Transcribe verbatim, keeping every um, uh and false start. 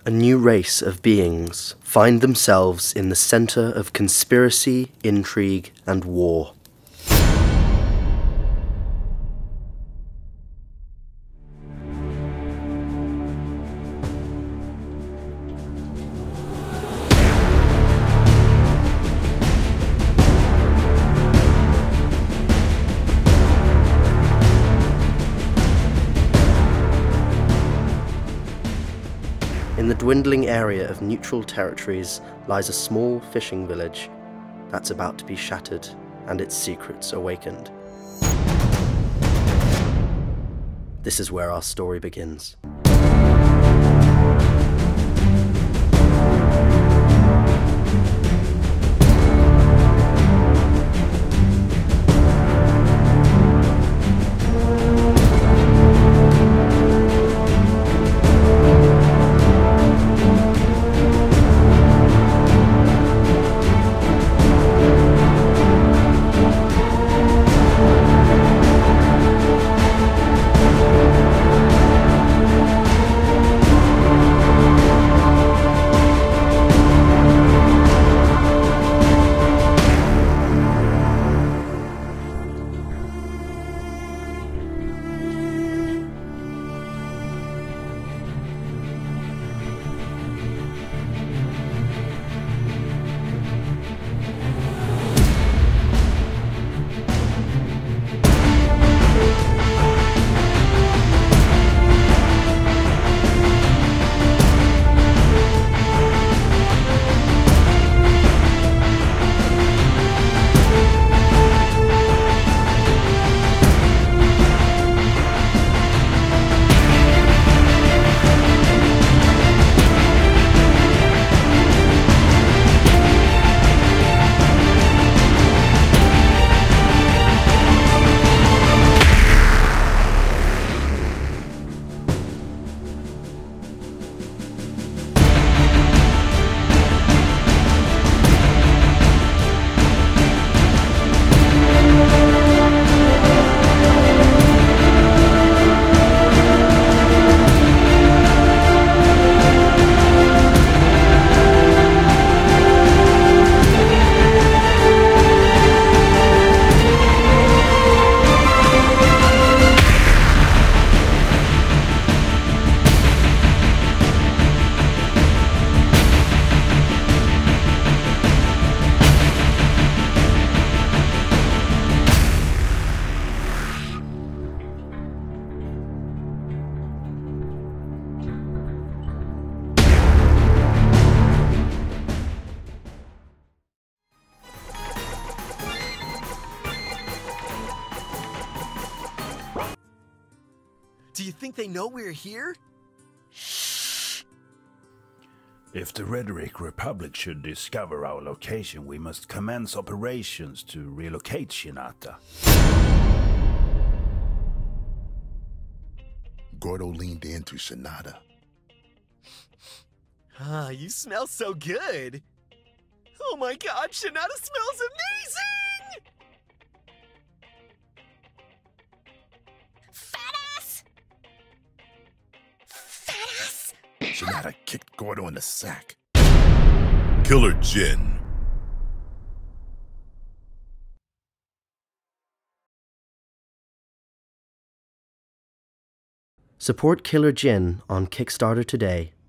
A new race of beings find themselves in the center of conspiracy, intrigue, and war. In the dwindling area of neutral territories lies a small fishing village that's about to be shattered and its secrets awakened. This is where our story begins. Do you think they know we're here? Shh! If the Rhetoric Republic should discover our location, we must commence operations to relocate Shinata. Gordo leaned into Shinata. Ah, you smell so good. Oh my god, Shinata smells amazing! Shinata kicked Gordo in the sack. Killer Jin. Support Killer Jin on Kickstarter today